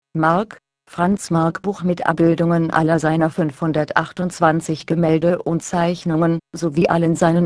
Mark, Franz Marc Buch mit Abbildungen aller seiner 528 Gemälde und Zeichnungen, sowie allen seinen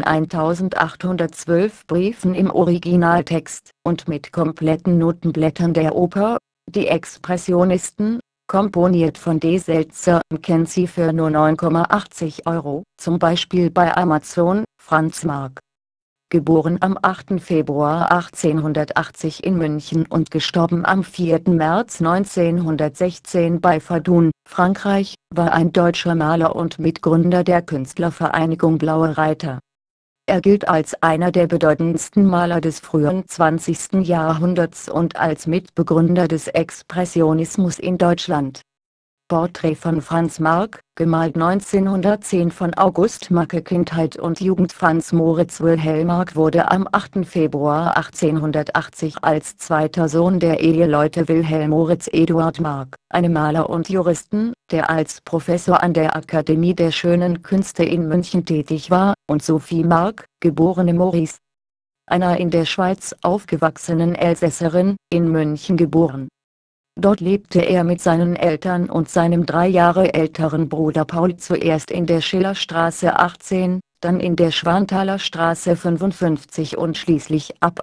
1812 Briefen im Originaltext, und mit kompletten Notenblättern der Oper, Die Expressionisten, komponiert von D. Seltzer Mackenzie für nur 9,80 €, zum Beispiel bei Amazon. Franz Marc, geboren am 8. Februar 1880 in München und gestorben am 4. März 1916 bei Verdun, Frankreich, war ein deutscher Maler und Mitgründer der Künstlervereinigung Blaue Reiter. Er gilt als einer der bedeutendsten Maler des frühen 20. Jahrhunderts und als Mitbegründer des Expressionismus in Deutschland. Porträt von Franz Marc, gemalt 1910 von August Macke. Kindheit und Jugend. Franz Moritz Wilhelm Marc wurde am 8. Februar 1880 als zweiter Sohn der Eheleute Wilhelm Moritz Eduard Marc, einem Maler und Juristen, der als Professor an der Akademie der Schönen Künste in München tätig war, und Sophie Marc, geborene Maurice, einer in der Schweiz aufgewachsenen Elsässerin, in München geboren. Dort lebte er mit seinen Eltern und seinem 3 Jahre älteren Bruder Paul zuerst in der Schillerstraße 18, dann in der Schwanthaler Straße 55 und schließlich ab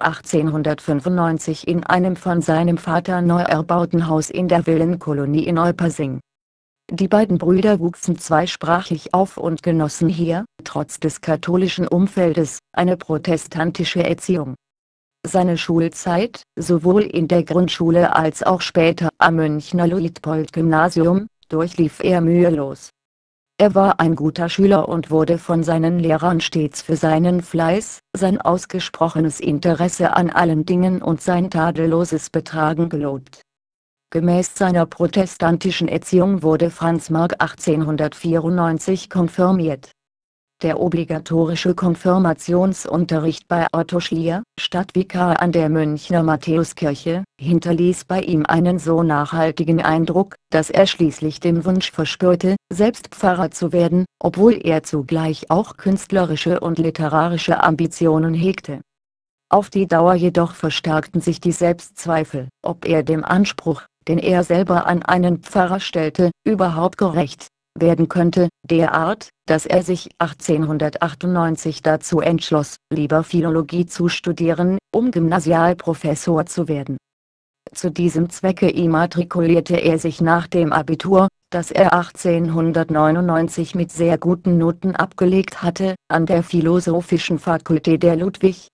1895 in einem von seinem Vater neu erbauten Haus in der Villenkolonie in Neupersing. Die beiden Brüder wuchsen zweisprachig auf und genossen hier, trotz des katholischen Umfeldes, eine protestantische Erziehung. Seine Schulzeit, sowohl in der Grundschule als auch später am Münchner Luitpold-Gymnasium, durchlief er mühelos. Er war ein guter Schüler und wurde von seinen Lehrern stets für seinen Fleiß, sein ausgesprochenes Interesse an allen Dingen und sein tadelloses Betragen gelobt. Gemäß seiner protestantischen Erziehung wurde Franz Marc 1894 konfirmiert. Der obligatorische Konfirmationsunterricht bei Otto Schlier, Stadtvikar an der Münchner Matthäuskirche, hinterließ bei ihm einen so nachhaltigen Eindruck, dass er schließlich den Wunsch verspürte, selbst Pfarrer zu werden, obwohl er zugleich auch künstlerische und literarische Ambitionen hegte. Auf die Dauer jedoch verstärkten sich die Selbstzweifel, ob er dem Anspruch, den er selber an einen Pfarrer stellte, überhaupt gerecht werden könnte, derart, dass er sich 1898 dazu entschloss, lieber Philologie zu studieren, um Gymnasialprofessor zu werden. Zu diesem Zwecke immatrikulierte er sich nach dem Abitur, das er 1899 mit sehr guten Noten abgelegt hatte, an der Philosophischen Fakultät der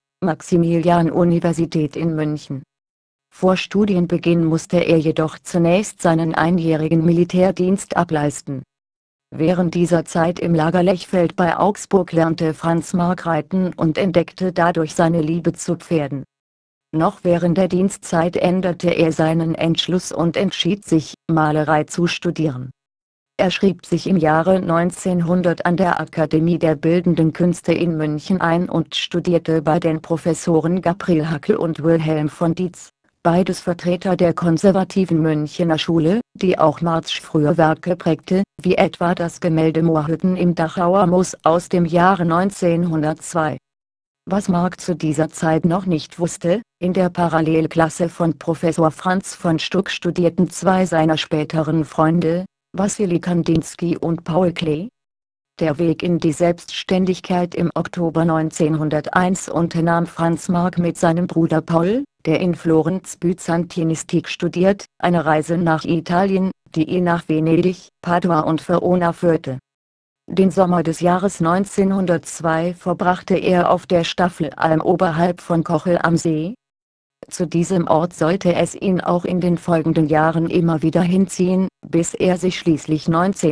Ludwig-Maximilian-Universität in München. Vor Studienbeginn musste er jedoch zunächst seinen einjährigen Militärdienst ableisten. Während dieser Zeit im Lager Lechfeld bei Augsburg lernte Franz Marc reiten und entdeckte dadurch seine Liebe zu Pferden. Noch während der Dienstzeit änderte er seinen Entschluss und entschied sich, Malerei zu studieren. Er schrieb sich im Jahre 1900 an der Akademie der Bildenden Künste in München ein und studierte bei den Professoren Gabriel Hackl und Wilhelm von Dietz, beides Vertreter der konservativen Münchener Schule, die auch Marcs frühe Werke prägte, wie etwa das Gemälde Moorhütten im Dachauer Moos aus dem Jahre 1902. Was Marc zu dieser Zeit noch nicht wusste: In der Parallelklasse von Professor Franz von Stuck studierten 2 seiner späteren Freunde, Wassili Kandinsky und Paul Klee. Der Weg in die Selbstständigkeit. Im Oktober 1901 unternahm Franz Marc mit seinem Bruder Paul, der in Florenz Byzantinistik studiert, eine Reise nach Italien, die ihn nach Venedig, Padua und Verona führte. Den Sommer des Jahres 1902 verbrachte er auf der Staffelalm oberhalb von Kochel am See. Zu diesem Ort sollte es ihn auch in den folgenden Jahren immer wieder hinziehen, bis er sich schließlich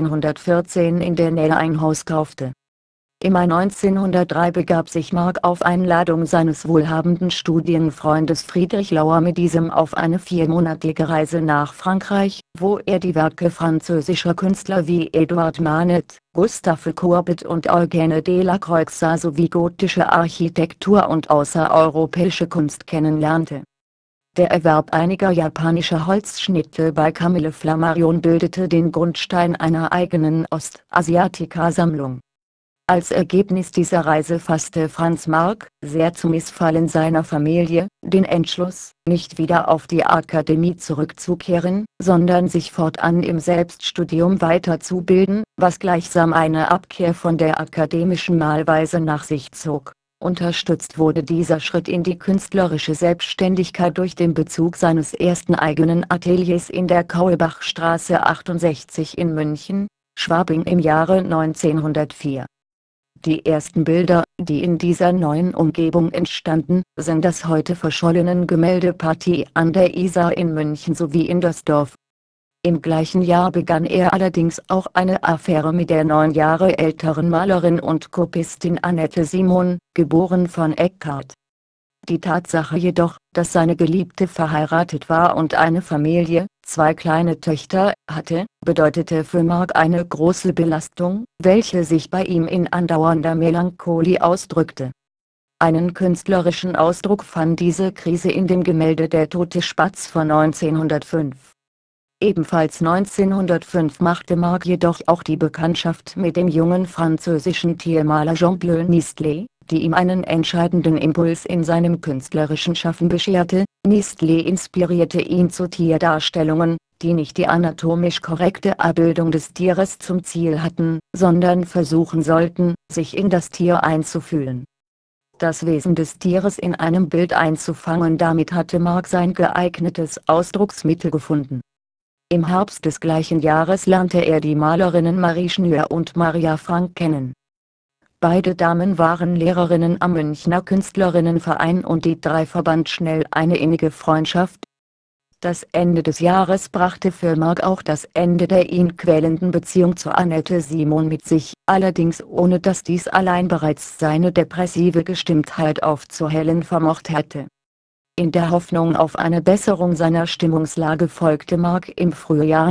1914 in der Nähe ein Haus kaufte. Im Mai 1903 begab sich Marc auf Einladung seines wohlhabenden Studienfreundes Friedrich Lauer mit diesem auf eine 4-monatige Reise nach Frankreich, wo er die Werke französischer Künstler wie Edouard Manet, Gustave Courbet und Eugène Delacroix sah sowie gotische Architektur und außereuropäische Kunst kennenlernte. Der Erwerb einiger japanischer Holzschnitte bei Camille Flammarion bildete den Grundstein einer eigenen Ostasiatica-Sammlung. Als Ergebnis dieser Reise fasste Franz Marc, sehr zum Missfallen seiner Familie, den Entschluss, nicht wieder auf die Akademie zurückzukehren, sondern sich fortan im Selbststudium weiterzubilden, was gleichsam eine Abkehr von der akademischen Malweise nach sich zog. Unterstützt wurde dieser Schritt in die künstlerische Selbstständigkeit durch den Bezug seines ersten eigenen Ateliers in der Kaulbachstraße 68 in München, Schwabing im Jahre 1904. Die ersten Bilder, die in dieser neuen Umgebung entstanden, sind das heute verschollenen Gemälde Partie an der Isar in München sowie Indersdorf. Im gleichen Jahr begann er allerdings auch eine Affäre mit der 9 Jahre älteren Malerin und Kopistin Annette Simon, geboren von Eckart. Die Tatsache jedoch, dass seine Geliebte verheiratet war und eine Familie, 2 kleine Töchter, hatte, bedeutete für Marc eine große Belastung, welche sich bei ihm in andauernder Melancholie ausdrückte. Einen künstlerischen Ausdruck fand diese Krise in dem Gemälde Der tote Spatz von 1905. Ebenfalls 1905 machte Marc jedoch auch die Bekanntschaft mit dem jungen französischen Tiermaler Jean-Bleu Nistlé, die ihm einen entscheidenden Impuls in seinem künstlerischen Schaffen bescherte. Nistlé inspirierte ihn zu Tierdarstellungen, die nicht die anatomisch korrekte Abbildung des Tieres zum Ziel hatten, sondern versuchen sollten, sich in das Tier einzufühlen. Das Wesen des Tieres in einem Bild einzufangen, damit hatte Marc sein geeignetes Ausdrucksmittel gefunden. Im Herbst des gleichen Jahres lernte er die Malerinnen Marie Schnür und Maria Frank kennen. Beide Damen waren Lehrerinnen am Münchner Künstlerinnenverein und die 3 verband schnell eine innige Freundschaft. Das Ende des Jahres brachte für Marc auch das Ende der ihn quälenden Beziehung zu Annette Simon mit sich, allerdings ohne dass dies allein bereits seine depressive Gestimmtheit aufzuhellen vermocht hätte. In der Hoffnung auf eine Besserung seiner Stimmungslage folgte Marc im Frühjahr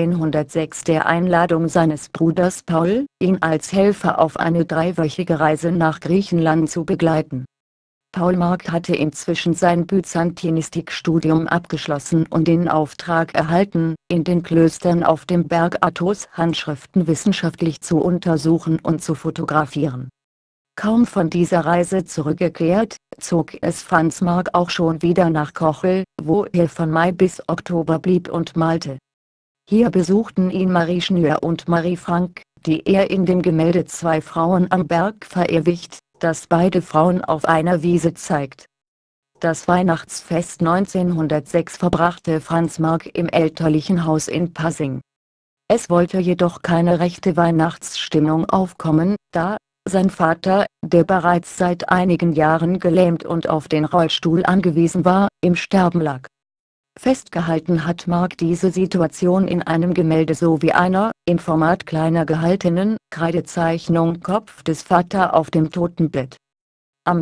1906 der Einladung seines Bruders Paul, ihn als Helfer auf eine 3-wöchige Reise nach Griechenland zu begleiten. Paul Marc hatte inzwischen sein Byzantinistikstudium abgeschlossen und den Auftrag erhalten, in den Klöstern auf dem Berg Athos Handschriften wissenschaftlich zu untersuchen und zu fotografieren. Kaum von dieser Reise zurückgekehrt, zog es Franz Marc auch schon wieder nach Kochel, wo er von Mai bis Oktober blieb und malte. Hier besuchten ihn Marie Schnür und Marie Frank, die er in dem Gemälde 2 Frauen am Berg verewigt, das beide Frauen auf einer Wiese zeigt. Das Weihnachtsfest 1906 verbrachte Franz Marc im elterlichen Haus in Passing. Es wollte jedoch keine rechte Weihnachtsstimmung aufkommen, da sein Vater, der bereits seit einigen Jahren gelähmt und auf den Rollstuhl angewiesen war, im Sterben lag. Festgehalten hat Marc diese Situation in einem Gemälde sowie einer, im Format kleiner gehaltenen, Kreidezeichnung Kopf des Vaters auf dem Totenbett. Am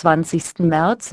26. März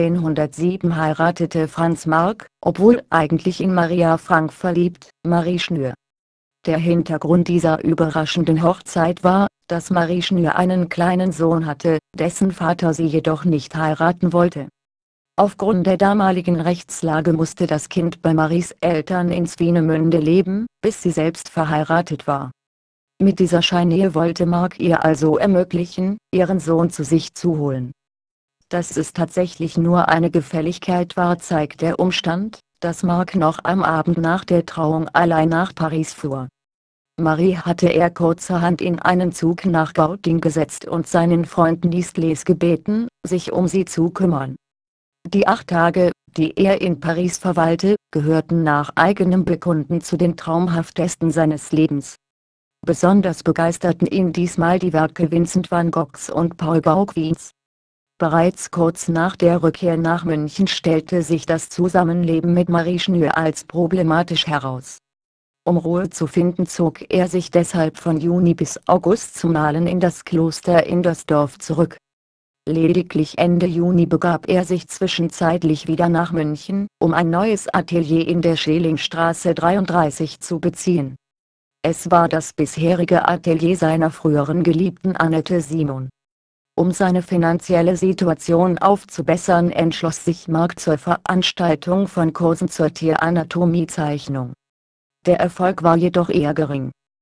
1907 heiratete Franz Marc, obwohl eigentlich in Maria Frank verliebt, Marie Schnür. Der Hintergrund dieser überraschenden Hochzeit war, dass Marie Schnür einen kleinen Sohn hatte, dessen Vater sie jedoch nicht heiraten wollte. Aufgrund der damaligen Rechtslage musste das Kind bei Maries Eltern in Swinemünde leben, bis sie selbst verheiratet war. Mit dieser Scheinehe wollte Marc ihr also ermöglichen, ihren Sohn zu sich zu holen. Dass es tatsächlich nur eine Gefälligkeit war, zeigt der Umstand, dass Marc noch am Abend nach der Trauung allein nach Paris fuhr. Marie hatte er kurzerhand in einen Zug nach Gauting gesetzt und seinen Freund Nistlé gebeten, sich um sie zu kümmern. Die 8 Tage, die er in Paris verweilte, gehörten nach eigenem Bekunden zu den traumhaftesten seines Lebens. Besonders begeisterten ihn diesmal die Werke Vincent van Goghs und Paul Gauguins. Bereits kurz nach der Rückkehr nach München stellte sich das Zusammenleben mit Marie Schnür als problematisch heraus. Um Ruhe zu finden, zog er sich deshalb von Juni bis August zum Malen in das Kloster Indersdorf zurück. Lediglich Ende Juni begab er sich zwischenzeitlich wieder nach München, um ein neues Atelier in der Schelingstraße 33 zu beziehen. Es war das bisherige Atelier seiner früheren Geliebten Annette Simon. Um seine finanzielle Situation aufzubessern, entschloss sich Marc zur Veranstaltung von Kursen zur Tieranatomiezeichnung. Der Erfolg war jedoch eher gering.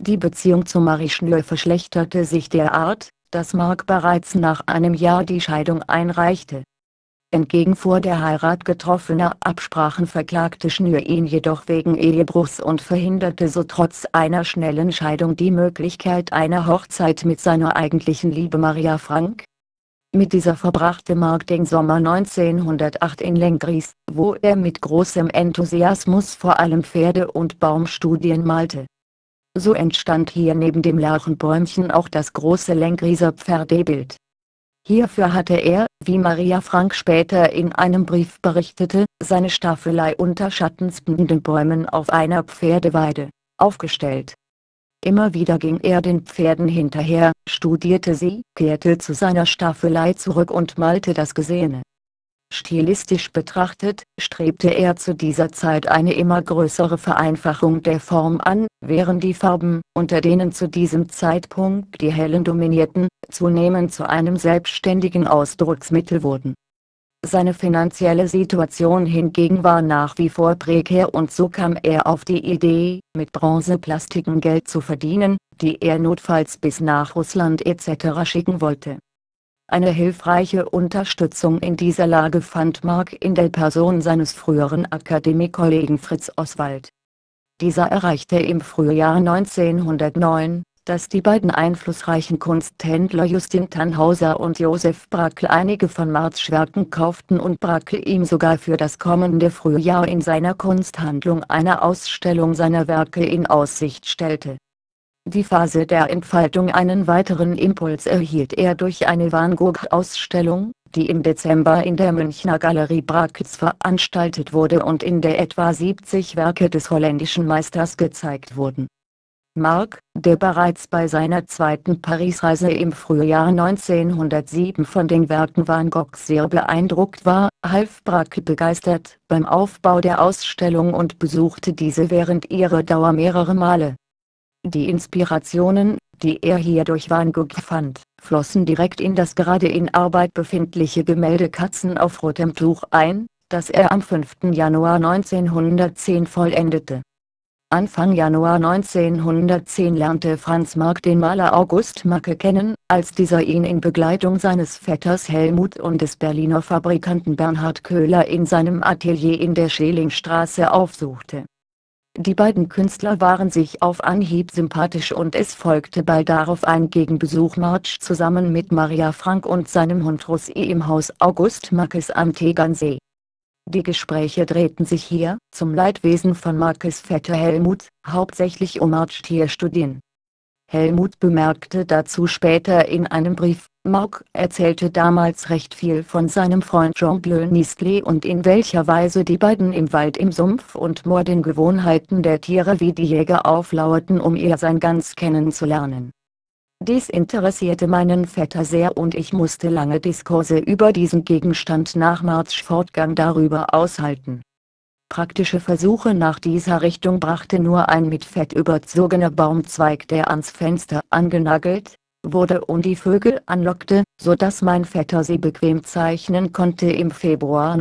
Die Beziehung zu Marie Schnür verschlechterte sich derart, dass Mark bereits nach einem Jahr die Scheidung einreichte. Entgegen vor der Heirat getroffener Absprachen verklagte Schnür ihn jedoch wegen Ehebruchs und verhinderte so trotz einer schnellen Scheidung die Möglichkeit einer Hochzeit mit seiner eigentlichen Liebe Maria Frank. Mit dieser verbrachte Mark den Sommer 1908 in Lenggries, wo er mit großem Enthusiasmus vor allem Pferde- und Baumstudien malte. So entstand hier neben dem Lerchenbäumchen auch das große Lenggriser Pferdebild. Hierfür hatte er, wie Maria Frank später in einem Brief berichtete, seine Staffelei unter schattensspendenden Bäumen auf einer Pferdeweide aufgestellt. Immer wieder ging er den Pferden hinterher, studierte sie, kehrte zu seiner Staffelei zurück und malte das Gesehene. Stilistisch betrachtet, strebte er zu dieser Zeit eine immer größere Vereinfachung der Form an, während die Farben, unter denen zu diesem Zeitpunkt die hellen dominierten, zunehmend zu einem selbstständigen Ausdrucksmittel wurden. Seine finanzielle Situation hingegen war nach wie vor prekär und so kam er auf die Idee, mit Bronzeplastiken Geld zu verdienen, die er notfalls bis nach Russland etc. schicken wollte. Eine hilfreiche Unterstützung in dieser Lage fand Mark in der Person seines früheren Akademie-Kollegen Fritz Oswald. Dieser erreichte im Frühjahr 1909, dass die beiden einflussreichen Kunsthändler Justin Tannhauser und Josef Brakel einige von Marx Werken kauften und Brakel ihm sogar für das kommende Frühjahr in seiner Kunsthandlung eine Ausstellung seiner Werke in Aussicht stellte. Die Phase der Entfaltung einen weiteren Impuls erhielt er durch eine Van Gogh-Ausstellung, die im Dezember in der Münchner Galerie Brakels veranstaltet wurde und in der etwa 70 Werke des holländischen Meisters gezeigt wurden. Mark, der bereits bei seiner zweiten Parisreise im Frühjahr 1907 von den Werken Van Goghs sehr beeindruckt war, half Brakel begeistert beim Aufbau der Ausstellung und besuchte diese während ihrer Dauer mehrere Male. Die Inspirationen, die er hier durch Van Gogh fand, flossen direkt in das gerade in Arbeit befindliche Gemälde Katzen auf rotem Tuch ein, das er am 5. Januar 1910 vollendete. Anfang Januar 1910 lernte Franz Marc den Maler August Macke kennen, als dieser ihn in Begleitung seines Vetters Helmut und des Berliner Fabrikanten Bernhard Köhler in seinem Atelier in der Schelingstraße aufsuchte. Die beiden Künstler waren sich auf Anhieb sympathisch und es folgte bald darauf ein Gegenbesuch zusammen mit Maria Frank und seinem Hund Russi im Haus August Mackes am Tegernsee. Die Gespräche drehten sich hier, zum Leidwesen von Mackes Vetter Helmut, hauptsächlich um Tierstudien. Helmut bemerkte dazu später in einem Brief, Marc erzählte damals recht viel von seinem Freund Jean-Bleu Nistlé und in welcher Weise die beiden im Wald im Sumpf und Moor den Gewohnheiten der Tiere wie die Jäger auflauerten, um ihr Sein ganz kennenzulernen. Dies interessierte meinen Vetter sehr und ich musste lange Diskurse über diesen Gegenstand nach Marschfortgang darüber aushalten. Praktische Versuche nach dieser Richtung brachte nur ein mit Fett überzogener Baumzweig, der ans Fenster angenagelt wurde und die Vögel anlockte, so dass mein Vetter sie bequem zeichnen konnte. Im Februar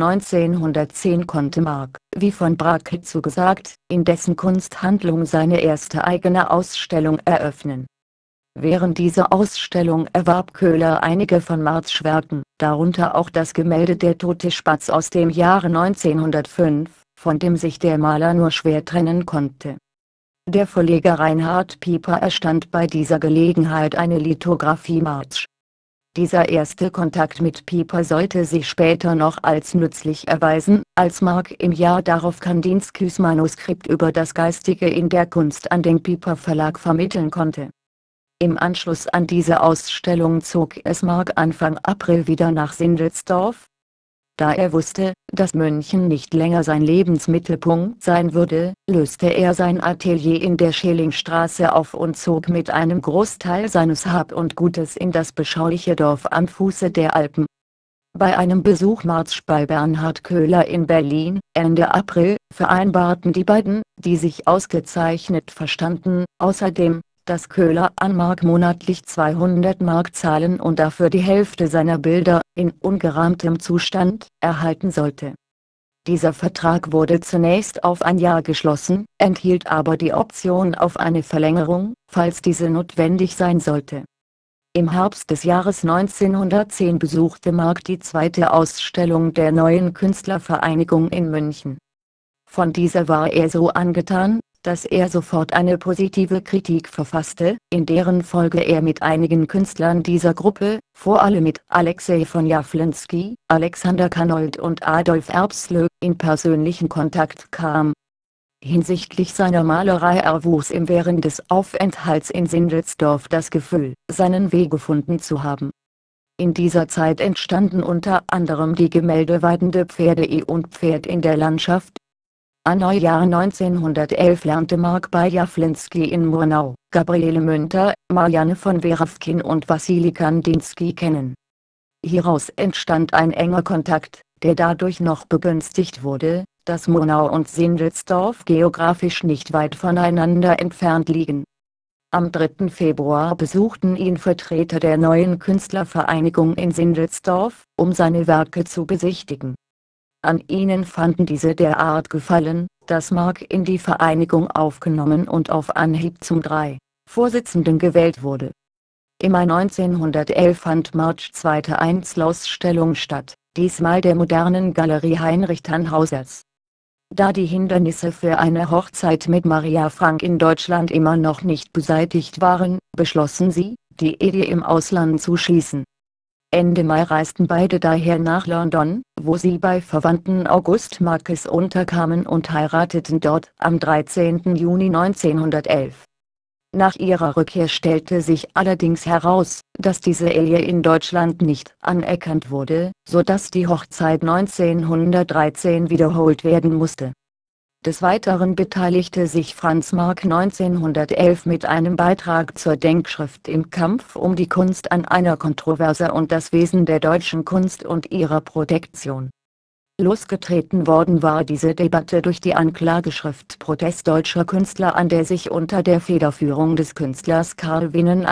1910 konnte Marc, wie von Brakel zugesagt, in dessen Kunsthandlung seine erste eigene Ausstellung eröffnen. Während dieser Ausstellung erwarb Köhler einige von Marx Werken, darunter auch das Gemälde Der tote Spatz aus dem Jahre 1905, von dem sich der Maler nur schwer trennen konnte. Der Verleger Reinhard Pieper erstand bei dieser Gelegenheit eine Lithografie Marx. Dieser erste Kontakt mit Pieper sollte sich später noch als nützlich erweisen, als Marc im Jahr darauf Kandinskys Manuskript über das Geistige in der Kunst an den Pieper Verlag vermitteln konnte. Im Anschluss an diese Ausstellung zog es Marc Anfang April wieder nach Sindelsdorf. Da er wusste, dass München nicht länger sein Lebensmittelpunkt sein würde, löste er sein Atelier in der Schelingstraße auf und zog mit einem Großteil seines Hab und Gutes in das beschauliche Dorf am Fuße der Alpen. Bei einem Besuch Marx bei Bernhard Köhler in Berlin, Ende April, vereinbarten die beiden, die sich ausgezeichnet verstanden, außerdem, dass Köhler an Marc monatlich 200 Mark zahlen und dafür die Hälfte seiner Bilder, in ungerahmtem Zustand, erhalten sollte. Dieser Vertrag wurde zunächst auf ein Jahr geschlossen, enthielt aber die Option auf eine Verlängerung, falls diese notwendig sein sollte. Im Herbst des Jahres 1910 besuchte Mark die zweite Ausstellung der Neuen Künstlervereinigung in München. Von dieser war er so angetan, dass er sofort eine positive Kritik verfasste, in deren Folge er mit einigen Künstlern dieser Gruppe, vor allem mit Alexei von Jawlensky, Alexander Kanold und Adolf Erbslöh, in persönlichen Kontakt kam. Hinsichtlich seiner Malerei erwuchs ihm während des Aufenthalts in Sindelsdorf das Gefühl, seinen Weg gefunden zu haben. In dieser Zeit entstanden unter anderem die Gemälde Weidende Pferde und Pferd in der Landschaft. An Neujahr 1911 lernte Mark bei Jawlensky in Murnau, Gabriele Münter, Marianne von Werafkin und Wassili Kandinsky kennen. Hieraus entstand ein enger Kontakt, der dadurch noch begünstigt wurde, dass Murnau und Sindelsdorf geografisch nicht weit voneinander entfernt liegen. Am 3. Februar besuchten ihn Vertreter der Neuen Künstlervereinigung in Sindelsdorf, um seine Werke zu besichtigen. An ihnen fanden diese derart Gefallen, dass Mark in die Vereinigung aufgenommen und auf Anhieb zum 3. Vorsitzenden gewählt wurde. Im Mai 1911 fand Marks zweite Einzelausstellung statt, diesmal der modernen Galerie Heinrich Tannhausers. Da die Hindernisse für eine Hochzeit mit Maria Frank in Deutschland immer noch nicht beseitigt waren, beschlossen sie, die Ehe im Ausland zu schließen. Ende Mai reisten beide daher nach London, wo sie bei Verwandten August Marques unterkamen und heirateten dort am 13. Juni 1911. Nach ihrer Rückkehr stellte sich allerdings heraus, dass diese Ehe in Deutschland nicht anerkannt wurde, so dass die Hochzeit 1913 wiederholt werden musste. Des Weiteren beteiligte sich Franz Marc 1911 mit einem Beitrag zur Denkschrift Im Kampf um die Kunst an einer Kontroverse und das Wesen der deutschen Kunst und ihrer Protektion. Losgetreten worden war diese Debatte durch die Anklageschrift Protest deutscher Künstler, an der sich unter der Federführung des Künstlers Karl Winnen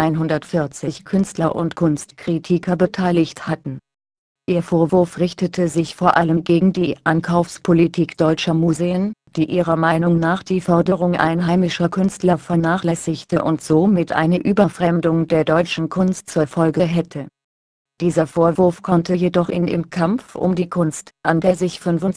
140 Künstler und Kunstkritiker beteiligt hatten. Ihr Vorwurf richtete sich vor allem gegen die Ankaufspolitik deutscher Museen, die ihrer Meinung nach die Förderung einheimischer Künstler vernachlässigte und somit eine Überfremdung der deutschen Kunst zur Folge hätte. Dieser Vorwurf konnte jedoch in Im Kampf um die Kunst, an der sich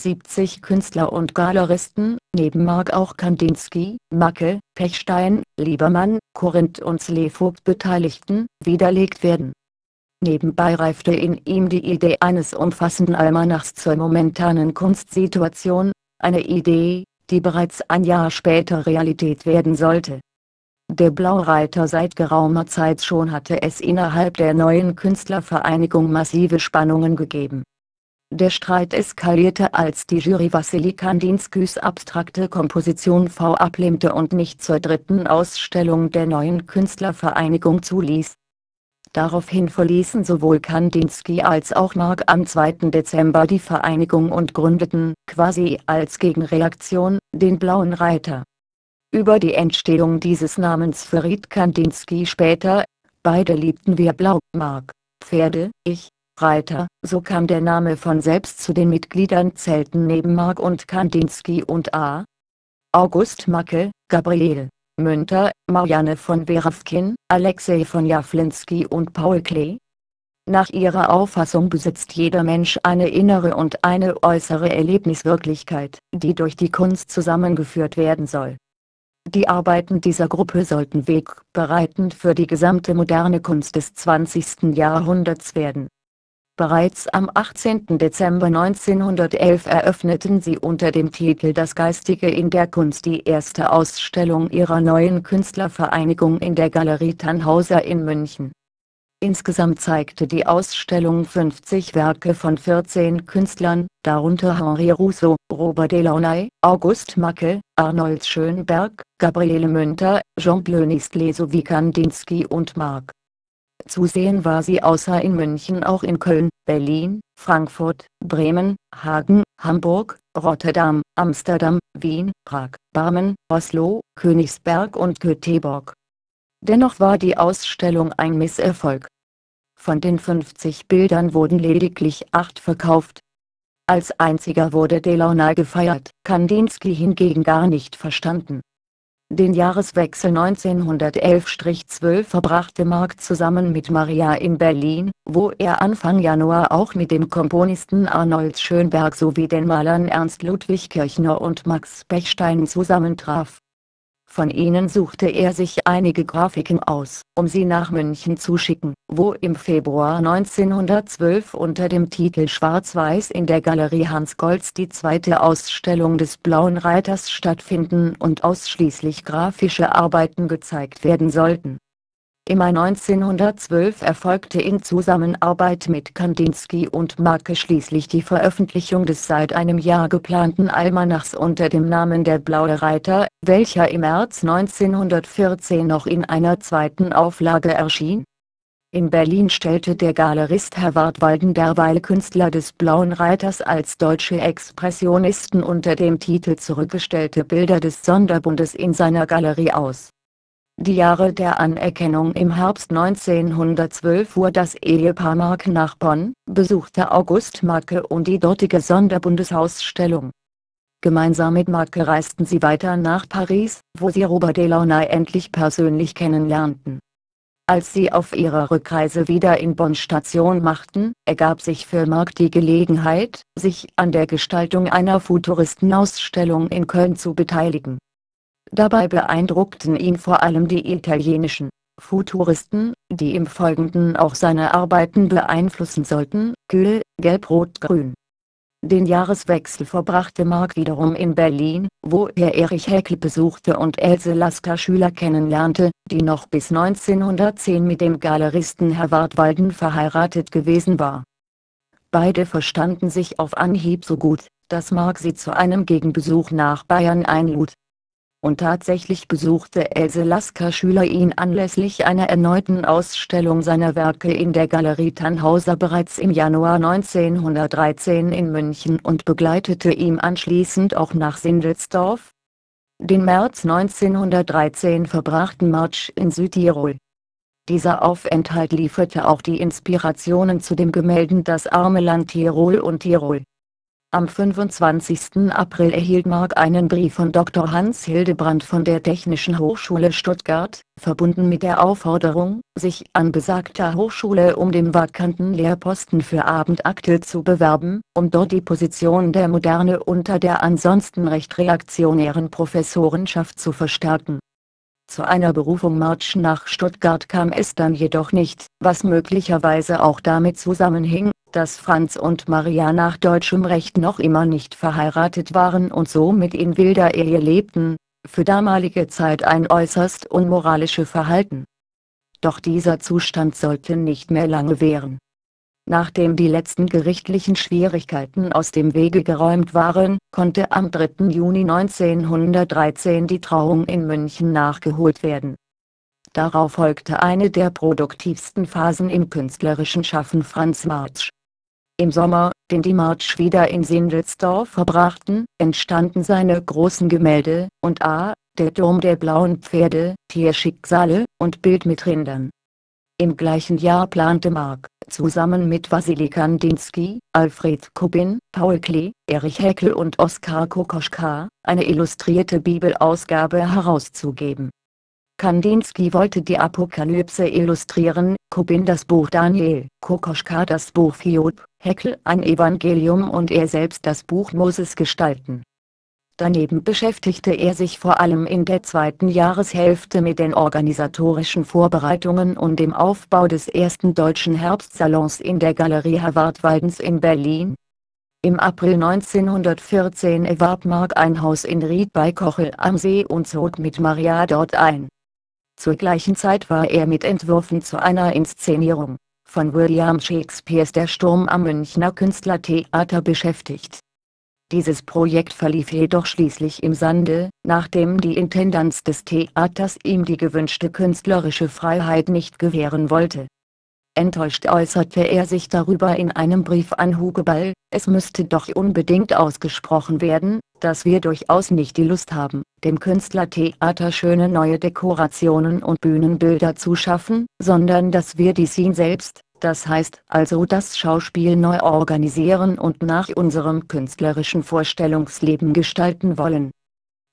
75 Künstler und Galeristen, neben Mark auch Kandinsky, Macke, Pechstein, Liebermann, Corinth und Slevogt beteiligten, widerlegt werden. Nebenbei reifte in ihm die Idee eines umfassenden Almanachs zur momentanen Kunstsituation, eine Idee, die bereits ein Jahr später Realität werden sollte. Der Blaureiter seit geraumer Zeit schon hatte es innerhalb der Neuen Künstlervereinigung massive Spannungen gegeben. Der Streit eskalierte, als die Jury Wassili Kandinskys abstrakte Komposition V ablehnte und nicht zur dritten Ausstellung der Neuen Künstlervereinigung zuließ. Daraufhin verließen sowohl Kandinsky als auch Mark am 2. Dezember die Vereinigung und gründeten, quasi als Gegenreaktion, den Blauen Reiter. Über die Entstehung dieses Namens verriet Kandinsky später: Beide liebten wir Blau, Mark, Pferde, ich, Reiter. So kam der Name von selbst. Zu den Mitgliedern zählten neben Mark und Kandinsky und A. August Macke, Gabriele Münter, Marianne von Werafkin, Alexei von Jawlensky und Paul Klee. Nach ihrer Auffassung besitzt jeder Mensch eine innere und eine äußere Erlebniswirklichkeit, die durch die Kunst zusammengeführt werden soll. Die Arbeiten dieser Gruppe sollten wegbereitend für die gesamte moderne Kunst des 20. Jahrhunderts werden. Bereits am 18. Dezember 1911 eröffneten sie unter dem Titel Das Geistige in der Kunst die erste Ausstellung ihrer Neuen Künstlervereinigung in der Galerie Tannhauser in München. Insgesamt zeigte die Ausstellung 50 Werke von 14 Künstlern, darunter Henri Rousseau, Robert Delaunay, August Macke, Arnold Schönberg, Gabriele Münter, Jean Nistlé sowie Kandinsky und Mark. Zu sehen war sie außer in München auch in Köln, Berlin, Frankfurt, Bremen, Hagen, Hamburg, Rotterdam, Amsterdam, Wien, Prag, Barmen, Oslo, Königsberg und Göteborg. Dennoch war die Ausstellung ein Misserfolg. Von den 50 Bildern wurden lediglich 8 verkauft. Als einziger wurde Delaunay gefeiert, Kandinsky hingegen gar nicht verstanden. Den Jahreswechsel 1911/12 verbrachte Mark zusammen mit Maria in Berlin, wo er Anfang Januar auch mit dem Komponisten Arnold Schönberg sowie den Malern Ernst Ludwig Kirchner und Max Pechstein zusammentraf. Von ihnen suchte er sich einige Grafiken aus, um sie nach München zu schicken, wo im Februar 1912 unter dem Titel Schwarz-Weiß in der Galerie Hans Goltz die zweite Ausstellung des Blauen Reiters stattfinden und ausschließlich grafische Arbeiten gezeigt werden sollten. Im Mai 1912 erfolgte in Zusammenarbeit mit Kandinsky und Marke schließlich die Veröffentlichung des seit einem Jahr geplanten Almanachs unter dem Namen Der Blaue Reiter, welcher im März 1914 noch in einer zweiten Auflage erschien. In Berlin stellte der Galerist Herwart Walden derweil Künstler des Blauen Reiters als deutsche Expressionisten unter dem Titel Zurückgestellte Bilder des Sonderbundes in seiner Galerie aus. Die Jahre der Anerkennung im Herbst 1912 fuhr das Ehepaar Mark nach Bonn, besuchte August Marke und die dortige Sonderbundesausstellung. Gemeinsam mit Marke reisten sie weiter nach Paris, wo sie Robert Delaunay endlich persönlich kennenlernten. Als sie auf ihrer Rückreise wieder in Bonn Station machten, ergab sich für Mark die Gelegenheit, sich an der Gestaltung einer Futuristenausstellung in Köln zu beteiligen. Dabei beeindruckten ihn vor allem die italienischen Futuristen, die im Folgenden auch seine Arbeiten beeinflussen sollten: Kühl, Gelb-Rot-Grün. Den Jahreswechsel verbrachte Mark wiederum in Berlin, wo er Erich Heckel besuchte und Else Lasker-Schüler kennenlernte, die noch bis 1910 mit dem Galeristen Herwart Walden verheiratet gewesen war. Beide verstanden sich auf Anhieb so gut, dass Mark sie zu einem Gegenbesuch nach Bayern einlud. Und tatsächlich besuchte Else Lasker-Schüler ihn anlässlich einer erneuten Ausstellung seiner Werke in der Galerie Tannhauser bereits im Januar 1913 in München und begleitete ihn anschließend auch nach Sindelsdorf. Den März 1913 verbrachten March in Südtirol. Dieser Aufenthalt lieferte auch die Inspirationen zu den Gemälden Das arme Land Tirol und Tirol. Am 25. April erhielt Mark einen Brief von Dr. Hans Hildebrand von der Technischen Hochschule Stuttgart, verbunden mit der Aufforderung, sich an besagter Hochschule um den vakanten Lehrposten für Abendakte zu bewerben, um dort die Position der Moderne unter der ansonsten recht reaktionären Professorenschaft zu verstärken. Zu einer Berufung March nach Stuttgart kam es dann jedoch nicht, was möglicherweise auch damit zusammenhing, dass Franz und Maria nach deutschem Recht noch immer nicht verheiratet waren und somit in wilder Ehe lebten, für damalige Zeit ein äußerst unmoralisches Verhalten. Doch dieser Zustand sollte nicht mehr lange währen. Nachdem die letzten gerichtlichen Schwierigkeiten aus dem Wege geräumt waren, konnte am 3. Juni 1913 die Trauung in München nachgeholt werden. Darauf folgte eine der produktivsten Phasen im künstlerischen Schaffen Franz March. Im Sommer, den die March wieder in Sindelsdorf verbrachten, entstanden seine großen Gemälde, und der Turm der blauen Pferde, Tierschicksale, und Bild mit Rindern. Im gleichen Jahr plante Mark, zusammen mit Wassily Kandinsky, Alfred Kubin, Paul Klee, Erich Heckel und Oskar Kokoschka, eine illustrierte Bibelausgabe herauszugeben. Kandinsky wollte die Apokalypse illustrieren, Kubin das Buch Daniel, Kokoschka das Buch Hiob, Heckel ein Evangelium und er selbst das Buch Moses gestalten. Daneben beschäftigte er sich vor allem in der zweiten Jahreshälfte mit den organisatorischen Vorbereitungen und dem Aufbau des ersten deutschen Herbstsalons in der Galerie Herwart Waldens in Berlin. Im April 1914 erwarb Mark ein Haus in Ried bei Kochel am See und zog mit Maria dort ein. Zur gleichen Zeit war er mit Entwürfen zu einer Inszenierung von William Shakespeares Der Sturm am Münchner Künstlertheater beschäftigt. Dieses Projekt verlief jedoch schließlich im Sande, nachdem die Intendanz des Theaters ihm die gewünschte künstlerische Freiheit nicht gewähren wollte. Enttäuscht äußerte er sich darüber in einem Brief an Hugo Ball: Es müsste doch unbedingt ausgesprochen werden, dass wir durchaus nicht die Lust haben, dem Künstlertheater schöne neue Dekorationen und Bühnenbilder zu schaffen, sondern dass wir die Scene selbst, das heißt also das Schauspiel, neu organisieren und nach unserem künstlerischen Vorstellungsleben gestalten wollen.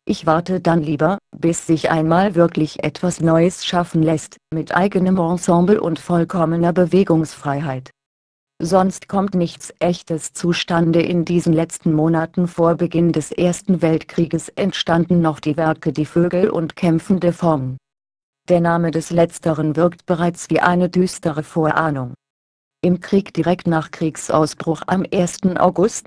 Ich warte dann lieber, bis sich einmal wirklich etwas Neues schaffen lässt, mit eigenem Ensemble und vollkommener Bewegungsfreiheit. Sonst kommt nichts Echtes zustande. In diesen letzten Monaten vor Beginn des Ersten Weltkrieges entstanden noch die Werke Die Vögel und Kämpfende Formen. Der Name des Letzteren wirkt bereits wie eine düstere Vorahnung. Im Krieg direkt nach Kriegsausbruch am 1. August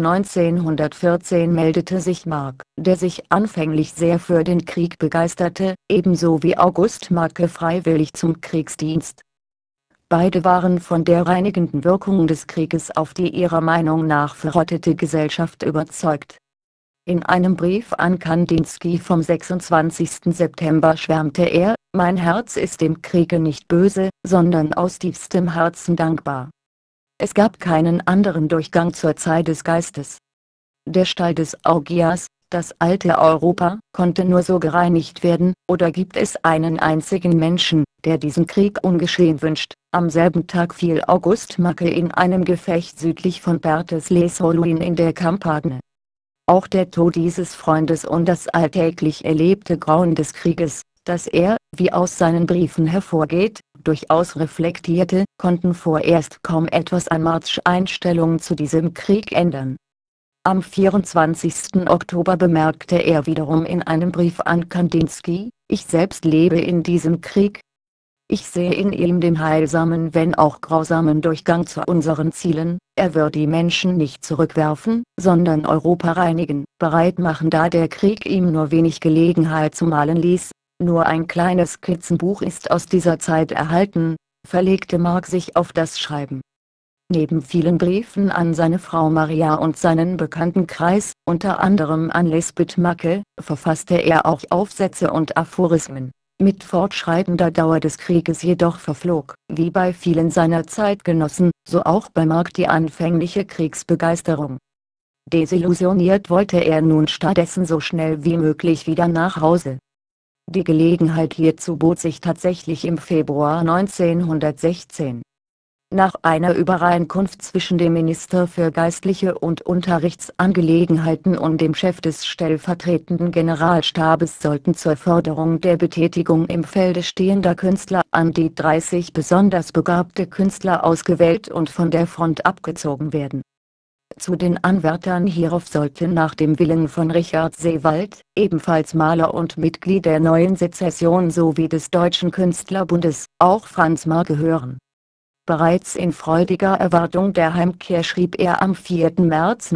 1914 meldete sich Mark, der sich anfänglich sehr für den Krieg begeisterte, ebenso wie August Macke freiwillig zum Kriegsdienst. Beide waren von der reinigenden Wirkung des Krieges auf die ihrer Meinung nach verrottete Gesellschaft überzeugt. In einem Brief an Kandinsky vom 26. September schwärmte er: Mein Herz ist dem Kriege nicht böse, sondern aus tiefstem Herzen dankbar. Es gab keinen anderen Durchgang zur Zeit des Geistes. Der Stall des Augias, das alte Europa, konnte nur so gereinigt werden. Oder gibt es einen einzigen Menschen, der diesen Krieg ungeschehen wünscht? Am selben Tag fiel August Macke in einem Gefecht südlich von Pertes-les-Saules in der Campagne. Auch der Tod dieses Freundes und das alltäglich erlebte Grauen des Krieges, das er, wie aus seinen Briefen hervorgeht, durchaus reflektierte, konnten vorerst kaum etwas an Marscheinstellungen zu diesem Krieg ändern. Am 24. Oktober bemerkte er wiederum in einem Brief an Kandinsky: Ich selbst lebe in diesem Krieg. Ich sehe in ihm den heilsamen, wenn auch grausamen Durchgang zu unseren Zielen. Er wird die Menschen nicht zurückwerfen, sondern Europa reinigen, bereit machen, da der Krieg ihm nur wenig Gelegenheit zu malen ließ. Nur ein kleines Skizzenbuch ist aus dieser Zeit erhalten, verlegte Mark sich auf das Schreiben. Neben vielen Briefen an seine Frau Maria und seinen Bekanntenkreis, unter anderem an Lisbeth Macke, verfasste er auch Aufsätze und Aphorismen. Mit fortschreitender Dauer des Krieges jedoch verflog, wie bei vielen seiner Zeitgenossen, so auch bei Mark, die anfängliche Kriegsbegeisterung. Desillusioniert wollte er nun stattdessen so schnell wie möglich wieder nach Hause. Die Gelegenheit hierzu bot sich tatsächlich im Februar 1916. Nach einer Übereinkunft zwischen dem Minister für Geistliche und Unterrichtsangelegenheiten und dem Chef des stellvertretenden Generalstabes sollten zur Förderung der Betätigung im Felde stehender Künstler an die 30 besonders begabte Künstler ausgewählt und von der Front abgezogen werden. Zu den Anwärtern hierauf sollten nach dem Willen von Richard Seewald, ebenfalls Maler und Mitglied der Neuen Sezession sowie des Deutschen Künstlerbundes, auch Franz Marc gehören. Bereits in freudiger Erwartung der Heimkehr schrieb er am 4. März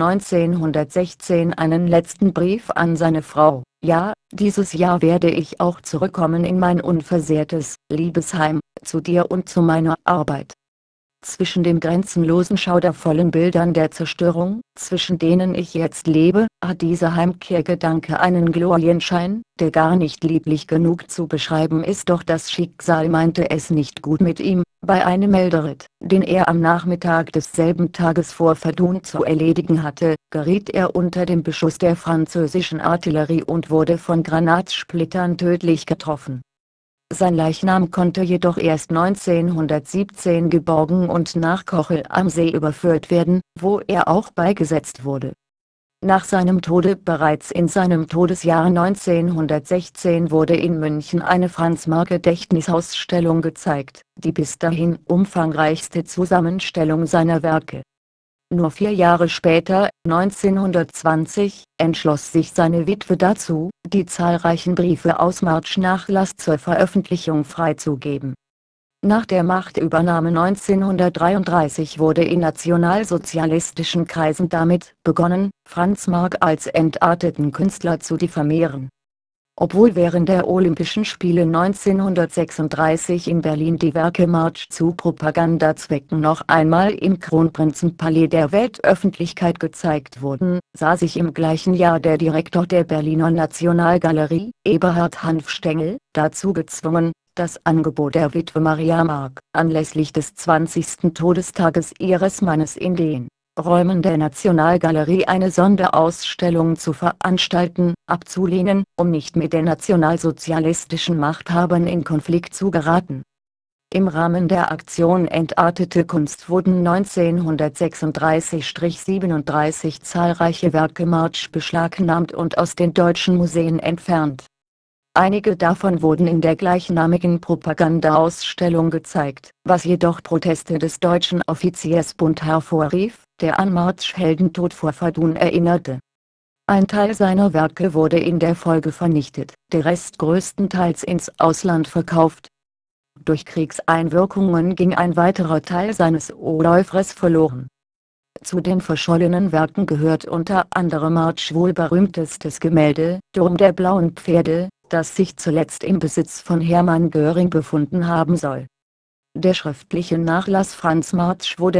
1916 einen letzten Brief an seine Frau: Ja, dieses Jahr werde ich auch zurückkommen in mein unversehrtes, liebes Heim, zu dir und zu meiner Arbeit. Zwischen den grenzenlosen schaudervollen Bildern der Zerstörung, zwischen denen ich jetzt lebe, hat dieser Heimkehrgedanke einen Glorienschein, der gar nicht lieblich genug zu beschreiben ist. Doch das Schicksal meinte es nicht gut mit ihm. Bei einem Melderitt, den er am Nachmittag desselben Tages vor Verdun zu erledigen hatte, geriet er unter den Beschuss der französischen Artillerie und wurde von Granatsplittern tödlich getroffen. Sein Leichnam konnte jedoch erst 1917 geborgen und nach Kochel am See überführt werden, wo er auch beigesetzt wurde. Nach seinem Tode, bereits in seinem Todesjahr 1916, wurde in München eine Franz-Marc-Gedächtnisausstellung gezeigt, die bis dahin umfangreichste Zusammenstellung seiner Werke. Nur 4 Jahre später, 1920, entschloss sich seine Witwe dazu, die zahlreichen Briefe aus Marks Nachlass zur Veröffentlichung freizugeben. Nach der Machtübernahme 1933 wurde in nationalsozialistischen Kreisen damit begonnen, Franz Marc als entarteten Künstler zu diffamieren. Obwohl während der Olympischen Spiele 1936 in Berlin die Werke Marx zu Propagandazwecken noch einmal im Kronprinzenpalais der Weltöffentlichkeit gezeigt wurden, sah sich im gleichen Jahr der Direktor der Berliner Nationalgalerie, Eberhard Hanfstengel, dazu gezwungen, das Angebot der Witwe Maria Mark, anlässlich des 20. Todestages ihres Mannes in den Räumen der Nationalgalerie eine Sonderausstellung zu veranstalten, abzulehnen, um nicht mit den nationalsozialistischen Machthabern in Konflikt zu geraten. Im Rahmen der Aktion Entartete Kunst wurden 1936-37 zahlreiche Werke Martsch beschlagnahmt und aus den deutschen Museen entfernt. Einige davon wurden in der gleichnamigen Propagandaausstellung gezeigt, was jedoch Proteste des Deutschen Offiziersbund hervorrief, der an Martsch' Heldentod vor Verdun erinnerte. Ein Teil seiner Werke wurde in der Folge vernichtet, der Rest größtenteils ins Ausland verkauft. Durch Kriegseinwirkungen ging ein weiterer Teil seines Œuvres verloren. Zu den verschollenen Werken gehört unter anderem Martsch' wohl berühmtestes Gemälde, Dom der blauen Pferde, das sich zuletzt im Besitz von Hermann Göring befunden haben soll. Der schriftliche Nachlass Franz Martsch wurde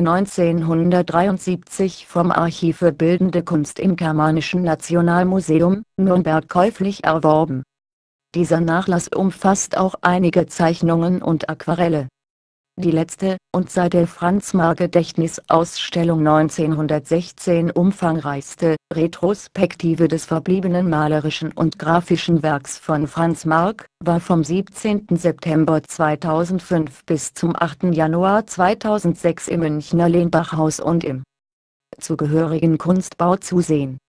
1973 vom Archiv für Bildende Kunst im Germanischen Nationalmuseum, Nürnberg käuflich erworben. Dieser Nachlass umfasst auch einige Zeichnungen und Aquarelle. Die letzte, und seit der Franz-Marc-Gedächtnisausstellung 1916 umfangreichste, Retrospektive des verbliebenen malerischen und grafischen Werks von Franz Marc, war vom 17. September 2005 bis zum 8. Januar 2006 im Münchner Lenbachhaus und im zugehörigen Kunstbau zu sehen.